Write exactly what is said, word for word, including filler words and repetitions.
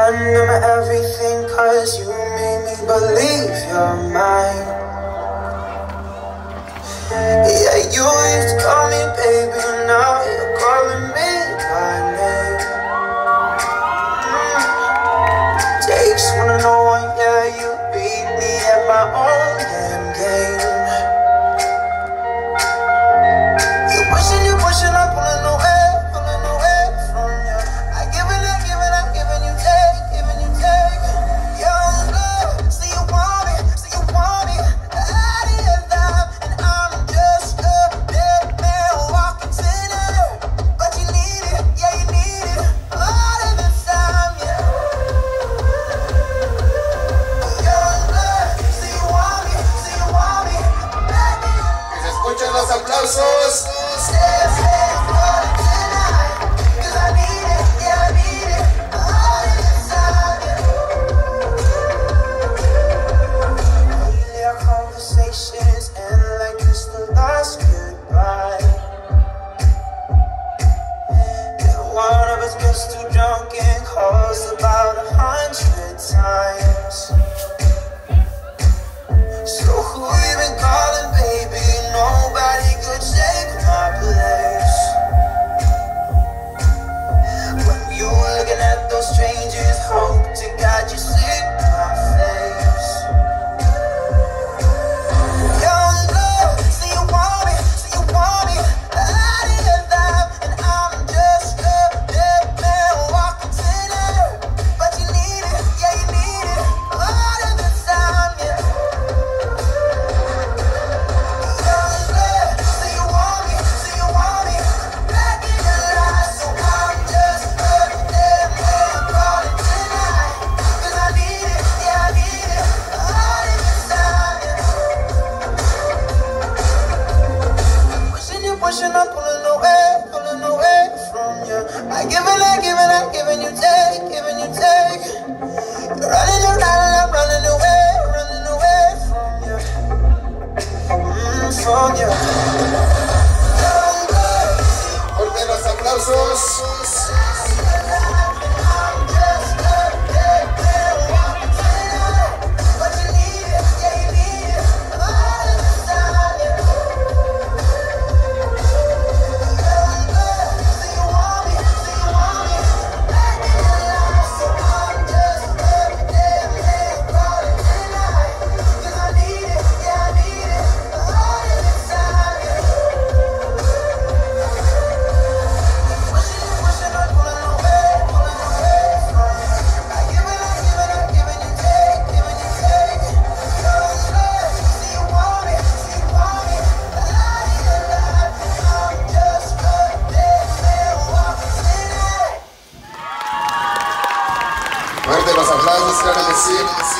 I'm everything cause you made me believe you're mine. Yeah, you used to call me baby, now you're calling me by name. mm. Takes one to know one, yeah, you beat me at my own damn game. You pushing, you pushing, I'm pulling away, pulling away from you. I give it, I give it, I'm giving you take, giving you take. Young blood, so you want it, so you want it. Out of your life, and I'm just a dead man walking tonight. But you need it, yeah, you need it. A lot of the time, yeah. Young blood, so you want me, so you want me. Back in your life. Que se escuchen los aplausos. Conversations and like it's the last goodbye. And one of us gets too drunk and calls about a hundred times. So who you been calling, baby? Nobody could take my place. When you were looking at those strangers, hope to God you see my face. Young blood, so you want me, so you want me. Out of your life, and I'm just a dead man walking tonight. But you need it, yeah, you need it. A lot of the time, yeah. Young blood, so you want me, so you want me. Back in your life, so I'm just a dead man calling tonight. Cause I need it, yeah, I need it. A lot of the time, yeah. Pushing you, pushing, I'm pulling away, pulling away from you. I give it, I give it, I'm giving you take, giving you take. You're running around, I'm running away, running away from you. Mm, from you. Young blood, Fuerte los aplausos. I'm just a dead man walking tonight. But you need it, yeah, you need it. A lot of the time, yeah. Young blood, so you want me, so you want me. Back in your life, so I'm just a dead man calling tonight. Cause I need it, yeah, I need it. A lot of the time, yeah. Pushing you, pushing, I'm pulling away, pulling away from you. I give it, I give it, I'm giving you take, giving you take. Young blood, so you want me, so you want me. Out of your life, and I'm just a dead man walking tonight. Fuerte los aplausos, claro que sí.